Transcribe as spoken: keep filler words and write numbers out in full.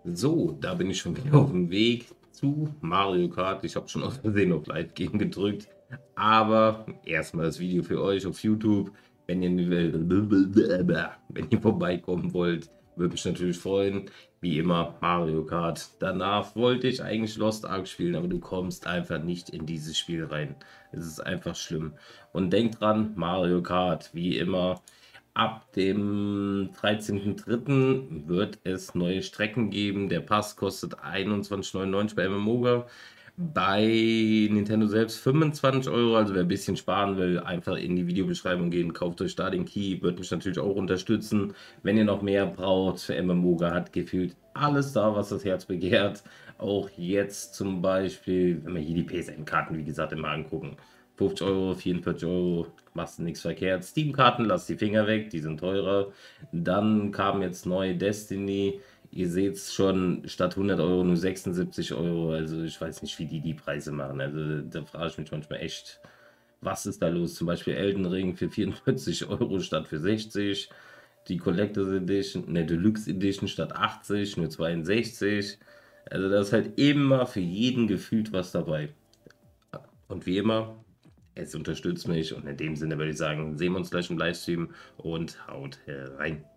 So, da bin ich schon wieder auf dem Weg zu Mario Kart. Ich habe schon aus Versehen auf Live gehen gedrückt. Aber erstmal das Video für euch auf YouTube. Wenn ihr, wenn ihr vorbeikommen wollt, würde mich natürlich freuen. Wie immer Mario Kart. Danach wollte ich eigentlich Lost Ark spielen, aber du kommst einfach nicht in dieses Spiel rein. Es ist einfach schlimm. Und denkt dran, Mario Kart, wie immer. Ab dem dreizehnten dritten wird es neue Strecken geben. Der Pass kostet einundzwanzig neunundneunzig bei MMOGA. Bei Nintendo selbst fünfundzwanzig Euro. Also wer ein bisschen sparen will, einfach in die Videobeschreibung gehen. Kauft euch da den Key. Wird mich natürlich auch unterstützen. Wenn ihr noch mehr braucht, für MMOGA hat gefühlt alles da, was das Herz begehrt. Auch jetzt zum Beispiel, wenn wir hier die P S N-Karten, wie gesagt, immer angucken. fünfzig Euro, vierundvierzig Euro, machst du nichts verkehrt. Steam-Karten, lass die Finger weg, die sind teurer. Dann kam jetzt neu Destiny. Ihr seht es schon, statt hundert Euro nur sechsundsiebzig Euro. Also ich weiß nicht, wie die die Preise machen. Also da frage ich mich manchmal echt, was ist da los? Zum Beispiel Elden Ring für vierundvierzig Euro statt für sechzig. Die Collectors Edition, ne, Deluxe Edition statt achtzig, nur zweiundsechzig. Also da ist halt immer für jeden gefühlt was dabei. Und wie immer, es unterstützt mich und in dem Sinne würde ich sagen, sehen wir uns gleich im Livestream und haut rein.